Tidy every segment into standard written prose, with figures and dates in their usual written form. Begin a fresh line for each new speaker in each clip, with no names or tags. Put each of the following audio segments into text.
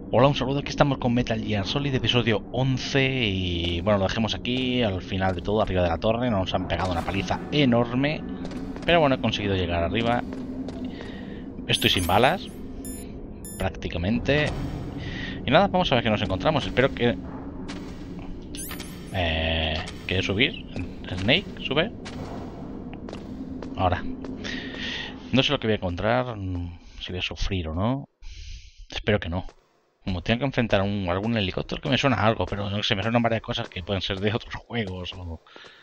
Hola, un saludo, aquí estamos con Metal Gear Solid, episodio 11 y bueno, lo dejemos aquí, al final de todo, arriba de la torre. Nos han pegado una paliza enorme, pero bueno, he conseguido llegar arriba. Estoy sin balas, prácticamente. Y nada, vamos a ver qué nos encontramos. Espero que... ¿Quieres subir? Snake, sube. Ahora. No sé lo que voy a encontrar, si voy a sufrir o no. Espero que no. Como tengo que enfrentar a algún helicóptero, que me suena a algo, pero no sé, me suenan varias cosas que pueden ser de otros juegos o...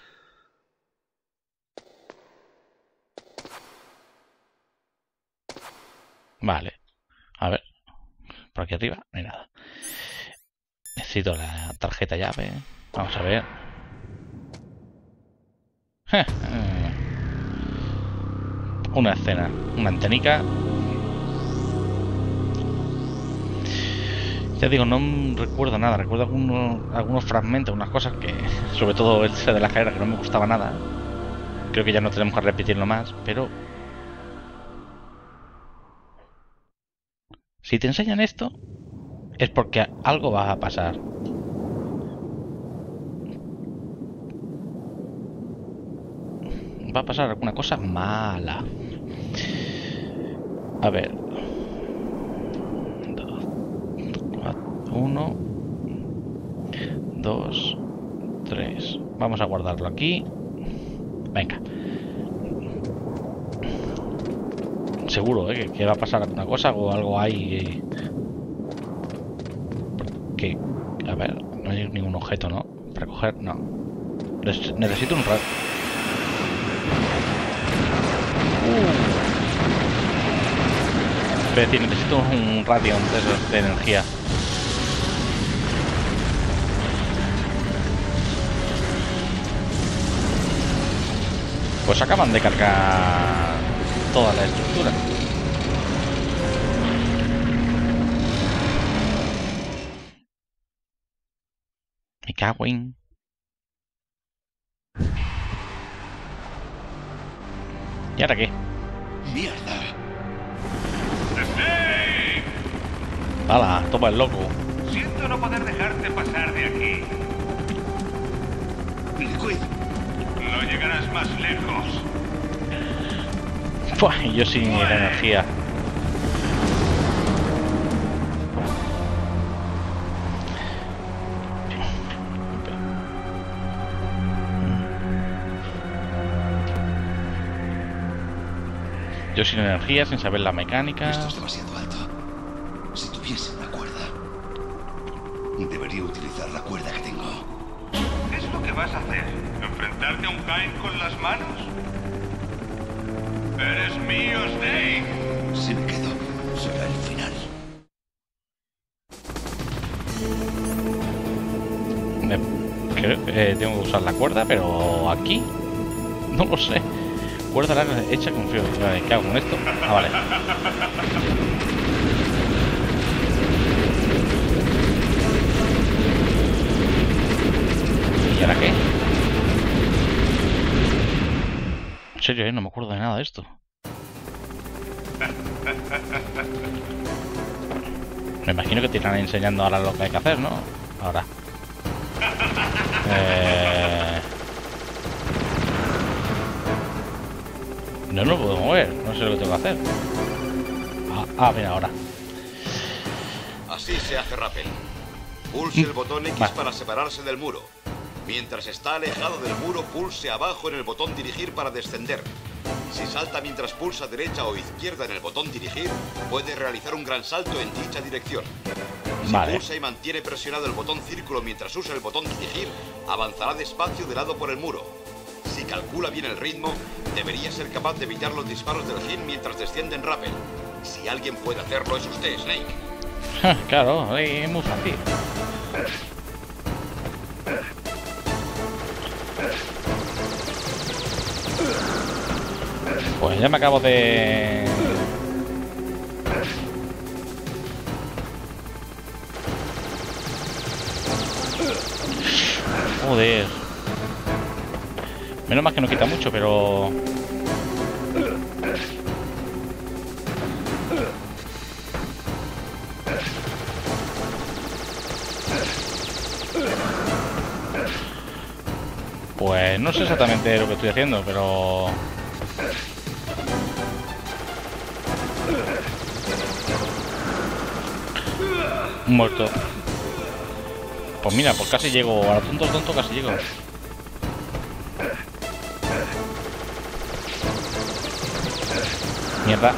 Vale, a ver, por aquí arriba no hay nada. Necesito la tarjeta llave. Vamos a ver. Una escena, una antenica. Ya digo, no recuerdo nada. Recuerdo algunos fragmentos, unas cosas que, sobre todo ese de la escalera, que no me gustaba nada. Creo que ya no tenemos que repetirlo más, pero si te enseñan esto, es porque algo va a pasar. Va a pasar alguna cosa mala. A ver. 1, 2, 3. Vamos a guardarlo aquí. Venga. Seguro, que va a pasar alguna cosa o algo hay. Porque, a ver, no hay ningún objeto, ¿no? Para coger, no. Necesito un rato. Es decir, necesito un radion de esos de energía. Pues acaban de cargar toda la estructura. Me cago en... ¿Y ahora qué?
¡Mierda!
¡Snake!
¡Hala! Toma el loco.
Siento no poder dejarte pasar de aquí.
Liquid,
No llegarás más lejos.
Buah, y yo sin la energía. Yo sin energía, sin saber la mecánica.
esto es demasiado alto. Si tuviese una cuerda, debería utilizar la cuerda que tengo.
¿Qué es lo que vas a hacer? ¿Enfrentarte a un Kain con las manos? ¡Eres mío, Snake!
Si me quedo, será el final.
Creo que tengo que usar la cuerda, pero aquí no lo sé. Cuerda larga hecha con frío. ¿Qué hago con esto? Ah, vale. ¿Y ahora qué? En serio, no me acuerdo de nada de esto. Me imagino que te irán enseñando ahora lo que hay que hacer, ¿no? Ahora. No lo puedo mover, no sé lo que tengo que hacer. Mira, ahora.
Así se hace rappel. Pulse el botón X para separarse del muro. Mientras está alejado del muro, pulse abajo en el botón dirigir para descender. Si salta mientras pulsa derecha o izquierda en el botón dirigir, puede realizar un gran salto en dicha dirección. Si pulsa y mantiene presionado el botón círculo mientras usa el botón dirigir, avanzará despacio de lado por el muro. Si calcula bien el ritmo, debería ser capaz de evitar los disparos del Jin mientras desciende en rappel. Si alguien puede hacerlo, es usted, Snake.
Claro, es muy fácil. Pues ya me acabo de... Joder. Menos mal que no quita mucho, pero... Pues no sé exactamente lo que estoy haciendo, pero... Muerto. Pues mira, pues casi llego. A lo tonto casi llego. Mierda.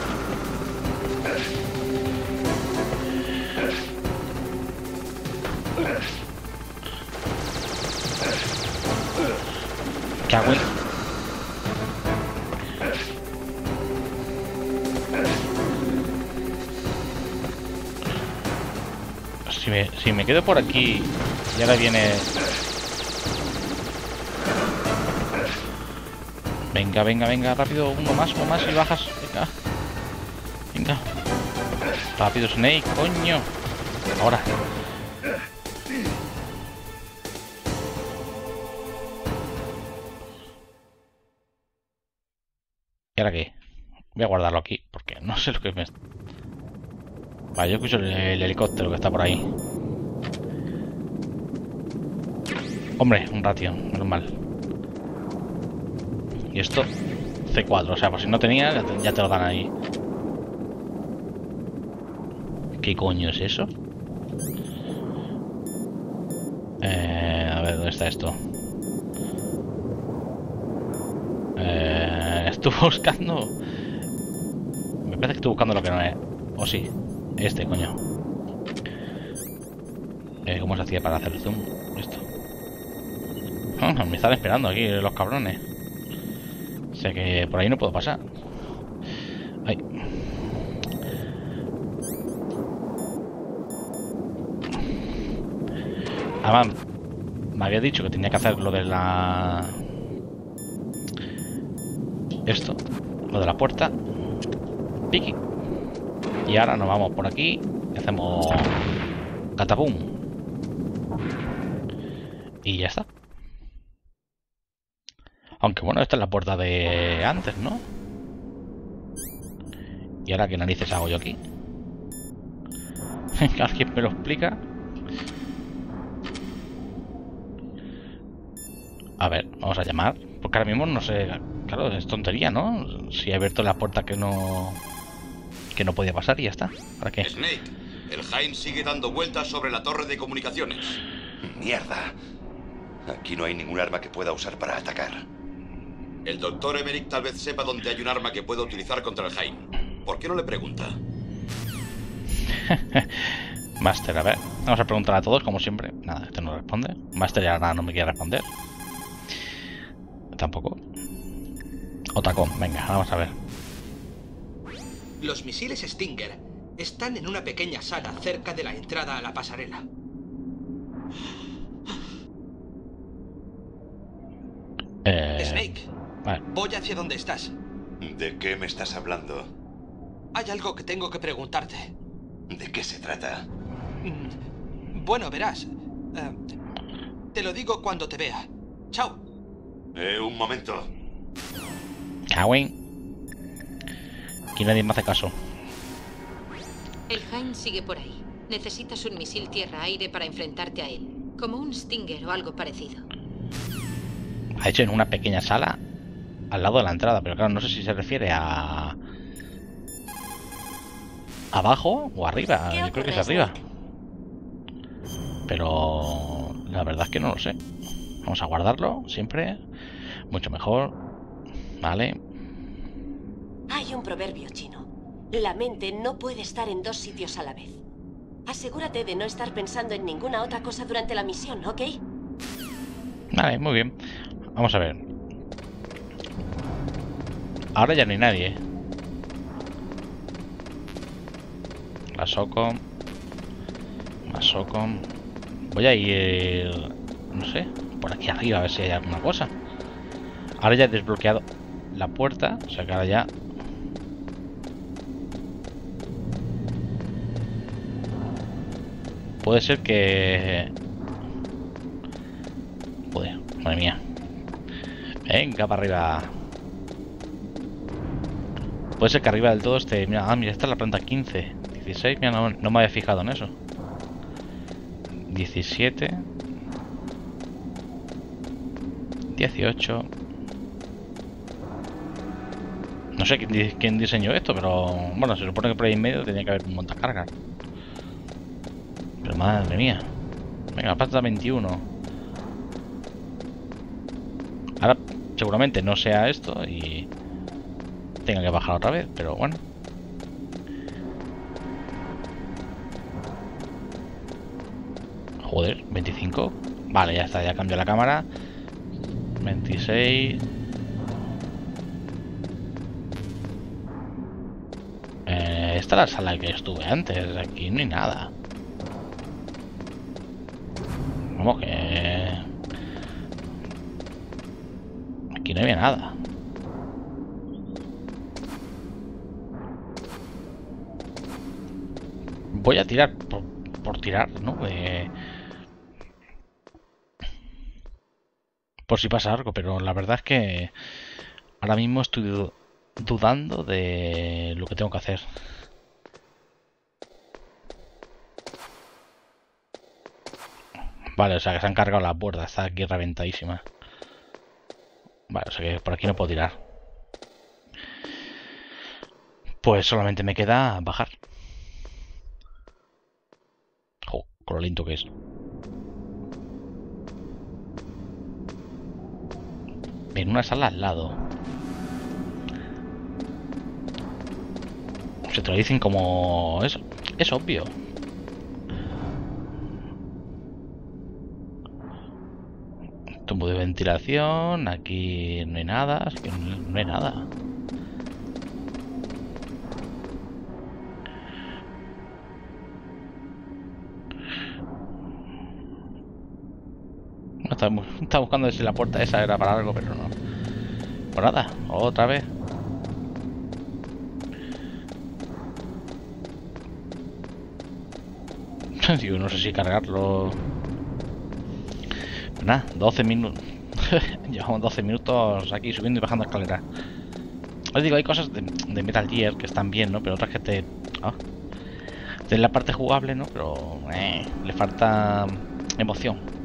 Cago en... Si me quedo por aquí y ahora viene... Venga, rápido, uno más y bajas. Venga. Rápido, Snake, coño. Ahora. ¿Y ahora qué? Voy a guardarlo aquí, porque no sé lo que me... Vale, yo escucho el helicóptero que está por ahí. Hombre, un ratio, menos mal. Y esto, C4, o sea, por si no tenía, ya te lo dan ahí. ¿Qué coño es eso? A ver, ¿dónde está esto? Estuve buscando... Me parece que estoy buscando lo que no es. O sí, este, coño. ¿Cómo se hacía para hacer el zoom? Esto. Me están esperando aquí los cabrones. O sea que por ahí no puedo pasar. Ay. Además, me había dicho que tenía que hacer lo de la... Esto. Lo de la puerta. Piki. Y ahora nos vamos por aquí y hacemos... Catapum. Y ya está. Aunque bueno, esta es la puerta de antes, ¿no? ¿Y ahora qué narices hago yo aquí? ¿Alguien me lo explica? A ver, vamos a llamar. Porque ahora mismo no sé... Claro, es tontería, ¿no? Si he abierto la puerta que no podía pasar y ya está. ¿Para qué?
Snake, el Jaime sigue dando vueltas sobre la torre de comunicaciones.
Mierda. Aquí no hay ningún arma que pueda usar para atacar.
El doctor Emmerich tal vez sepa dónde hay un arma que pueda utilizar contra el Jaime. ¿Por qué no le pregunta?
Master, a ver. Vamos a preguntar a todos, como siempre. Nada, este no responde. Master ya nada, no me quiere responder. Tampoco. Otacón, venga, vamos a ver.
Los misiles Stinger están en una pequeña sala cerca de la entrada a la pasarela. Snake,
vale.
voy hacia donde estás.
¿De qué me estás hablando?
Hay algo que tengo que preguntarte.
¿De qué se trata?
Bueno, verás. Te lo digo cuando te vea. Chao.
Un momento.
Cagüín. Aquí nadie me hace caso.
El Jaime sigue por ahí. Necesitas un misil tierra-aire para enfrentarte a él. Como un Stinger o algo parecido.
Ha hecho en una pequeña sala al lado de la entrada, pero claro, no sé si se refiere a... ¿Abajo o arriba? Yo creo que es arriba. Pero la verdad es que no lo sé. Vamos a guardarlo siempre. Mucho mejor. Vale.
Hay un proverbio chino. La mente no puede estar en dos sitios a la vez. Asegúrate de no estar pensando en ninguna otra cosa durante la misión, ¿ok?
Vale, muy bien. Vamos a ver. Ahora ya no hay nadie. La Socom. Más Socom. Voy a ir... No sé. Por aquí arriba a ver si hay alguna cosa. Ahora ya he desbloqueado la puerta. O sea que ahora ya... Puede ser que... Joder, madre mía. Venga, para arriba. Puede ser que arriba del todo esté... Mira, mira, esta es la planta 15. 16, mira, no me había fijado en eso. 17. 18. No sé quién diseñó esto, pero bueno, se supone que por ahí en medio tenía que haber un montacargas. Pero madre mía. Venga, pasta 21. Ahora seguramente no sea esto y tenga que bajar otra vez, pero bueno. Joder, 25. Vale, ya está, ya cambió la cámara. 26. Esta es la sala que estuve antes. Aquí no hay nada. ¿Cómo que? Aquí no había nada. Voy a tirar por tirar, ¿no? Por si pasa algo, pero la verdad es que ahora mismo estoy dudando de lo que tengo que hacer. Vale, o sea que se han cargado la puerta, está aquí reventadísima. Vale, o sea que por aquí no puedo tirar. Pues solamente me queda bajar. Jo, con lo lento que es. En una sala al lado. Se te lo dicen como... eso. Es obvio. Tubo de ventilación. Aquí no hay nada. Así que no hay nada. Estaba buscando si la puerta esa era para algo, pero no. Pues nada, otra vez. Digo, no sé si cargarlo. Pues nada, 12 minutos. Llevamos 12 minutos aquí subiendo y bajando escaleras. Os digo, hay cosas de Metal Gear que están bien, ¿no? Pero otras que te... de la parte jugable, ¿no? Pero le falta emoción.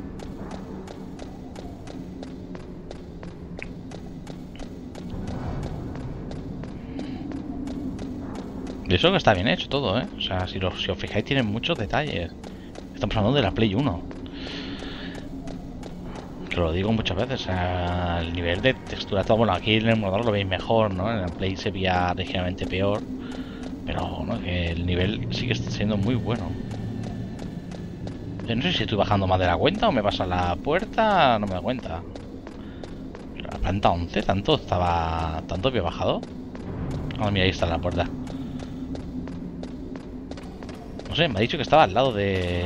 Y eso que está bien hecho todo, ¿eh? O sea, si os fijáis, tienen muchos detalles. Estamos hablando de la Play 1. Que lo digo muchas veces. O sea, el nivel de textura, todo. Bueno, aquí en el emulador lo veis mejor, ¿no? En la Play se veía ligeramente peor. Pero, ¿no? Que el nivel sigue siendo muy bueno. No sé si estoy bajando más de la cuenta o me pasa la puerta. No me da cuenta. La planta 11, ¿tanto había bajado? Ah, mira, ahí está la puerta. No sé, me ha dicho que estaba al lado de...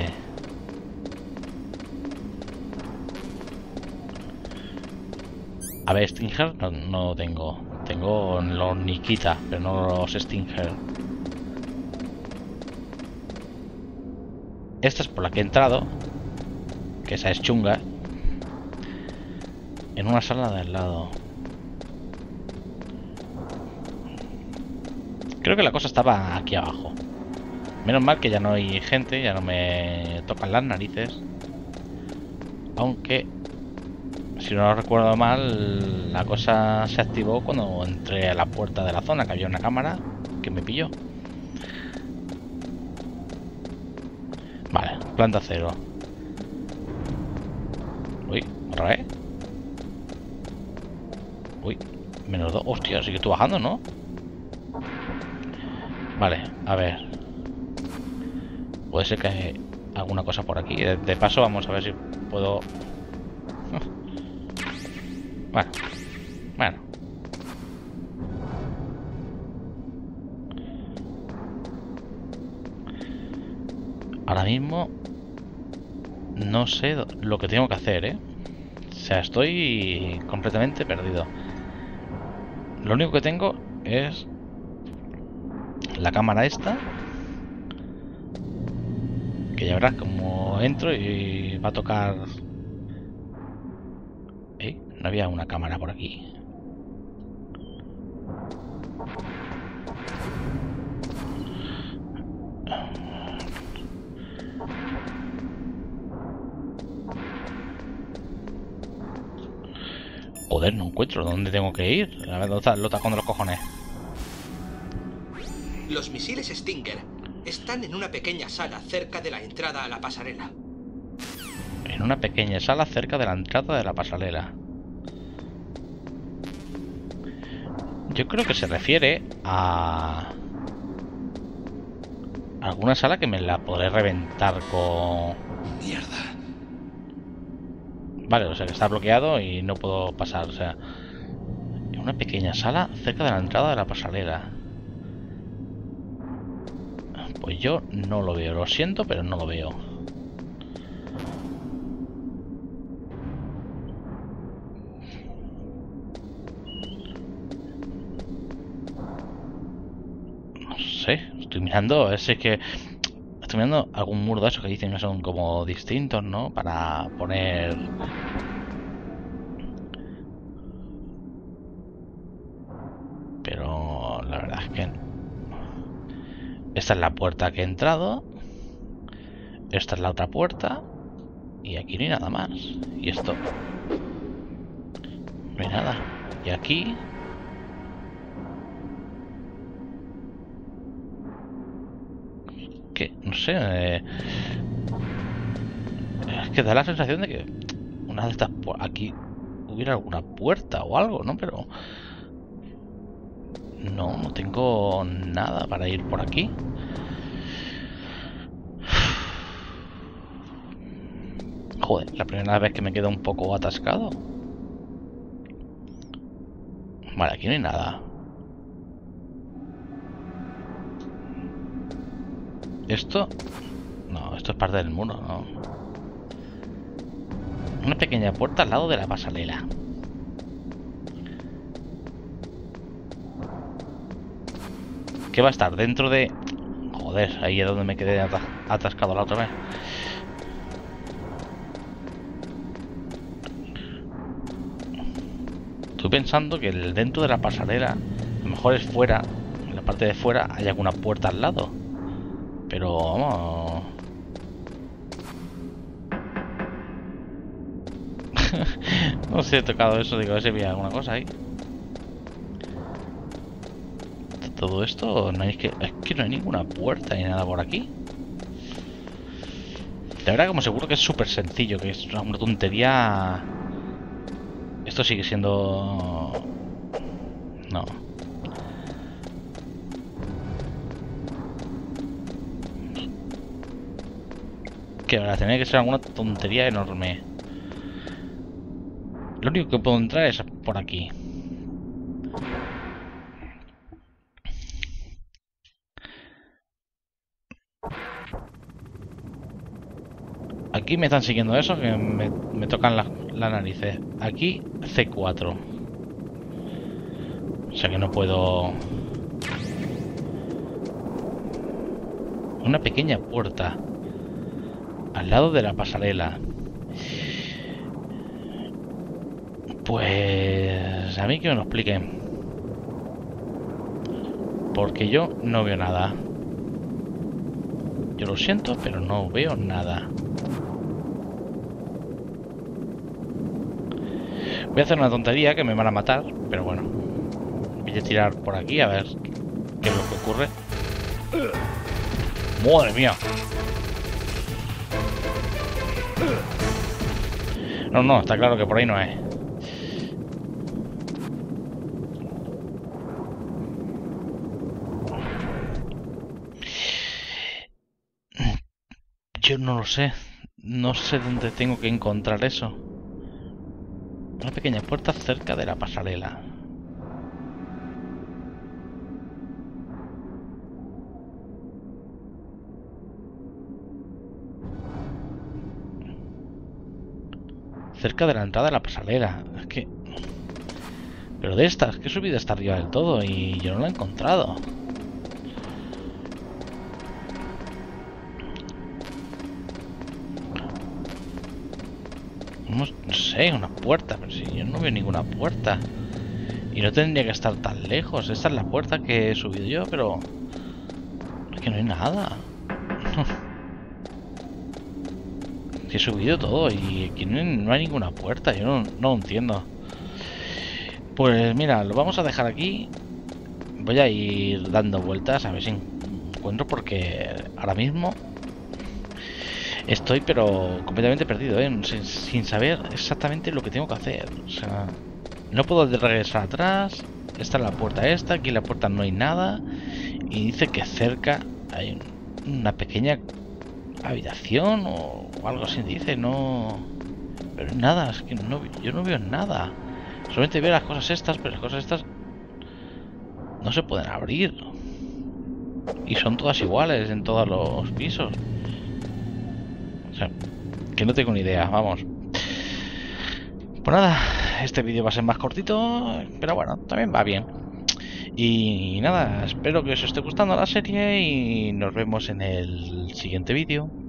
A ver, Stinger no tengo. Tengo los Nikita, pero no los Stinger. Esta es por la que he entrado. Que esa es chunga. En una sala de al lado. Creo que la cosa estaba aquí abajo. Menos mal que ya no hay gente, ya no me tocan las narices. Aunque, si no recuerdo mal, la cosa se activó cuando entré a la puerta de la zona, que había una cámara que me pilló. Vale, planta 0. Uy, otra vez. Uy, menos 2. Hostia, sí que estoy bajando, ¿no? Vale, a ver. Puede ser que hay alguna cosa por aquí. De paso vamos a ver si puedo... Bueno. Ahora mismo no sé lo que tengo que hacer, ¿eh? O sea, estoy completamente perdido. Lo único que tengo es la cámara esta. Que ya verás como entro y va a tocar... No había una cámara por aquí. Joder, no encuentro dónde tengo que ir. A ver, ¿dónde está el tacón de los cojones?
Los misiles Stinger están en una pequeña sala cerca de la entrada a la pasarela.
En una pequeña sala cerca de la entrada de la pasarela. Yo creo que se refiere a alguna sala que me la podré reventar con...
Mierda.
Vale, o sea que está bloqueado y no puedo pasar, o sea... En una pequeña sala cerca de la entrada de la pasarela. Pues yo no lo veo, lo siento, pero no lo veo. No sé, estoy mirando, es que... Estoy mirando algún muro de esos que dicen que son como distintos, ¿no? Para poner... Pero la verdad es que... Esta es la puerta que he entrado. Esta es la otra puerta. Y aquí no hay nada más. Y esto... No hay nada. Y aquí... Que no sé, es que da la sensación de que una de estas aquí hubiera alguna puerta o algo, ¿no? Pero no tengo nada para ir por aquí. Joder, la primera vez que me quedo un poco atascado. Vale, aquí no hay nada. Esto... No, esto es parte del muro, ¿no? Una pequeña puerta al lado de la pasarela. ¿Qué va a estar? Dentro de... Joder, ahí es donde me quedé atascado la otra vez. Estoy pensando que dentro de la pasarela, a lo mejor es fuera, en la parte de fuera hay alguna puerta al lado. Pero vamos... No sé, he tocado eso, digo, a ver si había alguna cosa ahí. Todo esto, no hay es que no hay ninguna puerta ni nada por aquí. De verdad, como seguro que es súper sencillo, que es una tontería. Esto sigue siendo... No. Que ahora tiene que ser alguna tontería enorme. Lo único que puedo entrar es por aquí. Aquí me están siguiendo eso, que me tocan las narices. Aquí C4. O sea que no puedo... Una pequeña puerta al lado de la pasarela. Pues... A mí que me lo expliquen. Porque yo no veo nada. Yo lo siento, pero no veo nada. Voy a hacer una tontería que me van a matar, pero bueno. Voy a tirar por aquí a ver qué es lo que ocurre. ¡Madre mía! No, está claro que por ahí no es. Yo no lo sé. No sé dónde tengo que encontrar eso. Una pequeña puerta cerca de la pasarela. Cerca de la entrada de la pasarela. Es que... Pero de estas, que he subido hasta arriba del todo y yo no la he encontrado. No sé, una puerta, pero si yo no veo ninguna puerta. Y no tendría que estar tan lejos. Esta es la puerta que he subido yo, pero... Es que no hay nada. Que he subido todo y aquí no hay ninguna puerta. Yo no lo entiendo. Pues mira, lo vamos a dejar aquí. Voy a ir dando vueltas a ver si encuentro, porque ahora mismo estoy pero completamente perdido, sin saber exactamente lo que tengo que hacer. O sea, no puedo regresar atrás. Está en la puerta esta, aquí en la puerta no hay nada. Y dice que cerca hay una pequeña habitación o algo así, dice, no... Pero nada, es que no, yo no veo nada. Solamente veo las cosas estas, pero las cosas estas no se pueden abrir. Y son todas iguales en todos los pisos. O sea, que no tengo ni idea, vamos. Pues nada, este vídeo va a ser más cortito, pero bueno, también va bien. Y nada, espero que os esté gustando la serie y nos vemos en el siguiente vídeo.